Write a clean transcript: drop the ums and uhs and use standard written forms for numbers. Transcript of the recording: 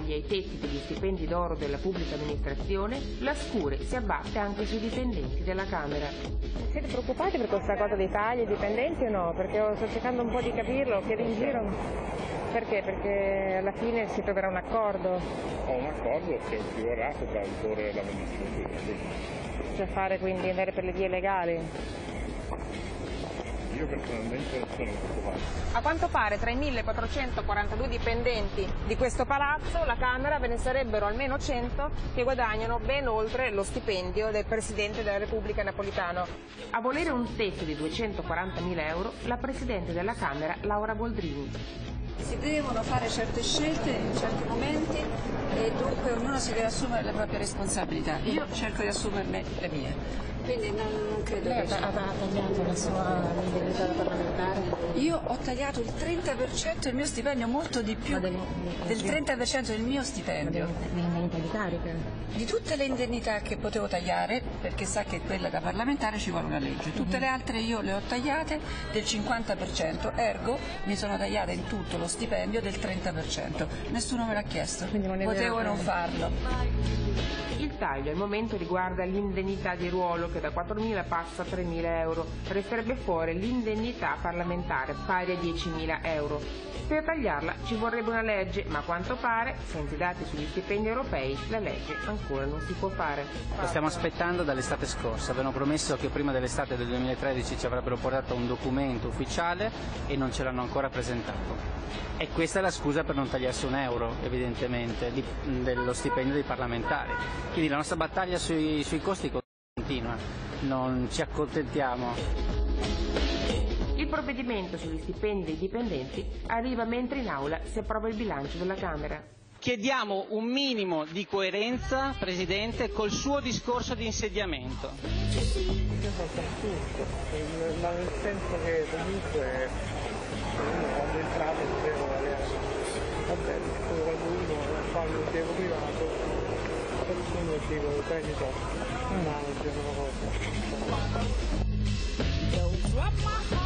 tagli ai tetti degli stipendi d'oro della pubblica amministrazione, la scure si abbatte anche sui dipendenti della Camera. Siete preoccupati per questa cosa dei tagli ai dipendenti o no? Perché sto cercando un po' di capirlo, chiedo in giro. Perché? Perché alla fine si troverà un accordo. Un accordo che si vorrà tra l'autore e l'amministrazione. Cioè fare quindi andare per le vie legali? Io personalmente sono preoccupato. A quanto pare tra i 1442 dipendenti di questo palazzo, la Camera, ve ne sarebbero almeno 100 che guadagnano ben oltre lo stipendio del Presidente della Repubblica Napolitano. A volere un tetto di 240.000 euro, la Presidente della Camera, Laura Boldrini. Si devono fare certe scelte in certi momenti e dunque ognuno si deve assumere le proprie responsabilità. Io cerco di assumermi le mie, quindi non credo che... Lei ha tagliato la sua indennità da parlamentare? Io ho tagliato il 30% del mio stipendio, molto di più del 30% del mio stipendio. Dell'indennità di carica? Di tutte le indennità che potevo tagliare, perché sa che quella da parlamentare ci vuole una legge, tutte le altre io le ho tagliate del 50%, ergo mi sono tagliata in tutto lo stipendio del 30%. Nessuno me l'ha chiesto, potevo non farlo. Il taglio al momento riguarda l'indennità di ruolo che da 4.000 passa a 3.000 euro. Resterebbe fuori l'indennità parlamentare pari a 10.000 euro. Per tagliarla ci vorrebbe una legge, ma a quanto pare, senza i dati sugli stipendi europei, la legge ancora non si può fare. Lo stiamo aspettando dall'estate scorsa, avevano promesso che prima dell'estate del 2013 ci avrebbero portato un documento ufficiale e non ce l'hanno ancora presentato. E questa è la scusa per non tagliarsi un euro, evidentemente, dello stipendio dei parlamentari. Quindi la nostra battaglia sui costi continua, non ci accontentiamo. Il provvedimento sugli stipendi dei dipendenti arriva mentre in aula si approva il bilancio della Camera. Chiediamo un minimo di coerenza, Presidente, col suo discorso di insediamento. Io sono confuso, ma nel senso che comunque uno quando è entrato doveva avere, vabbè, quando uno fa un impiego privato, uno dico prendi troppo, ma non c'è una cosa.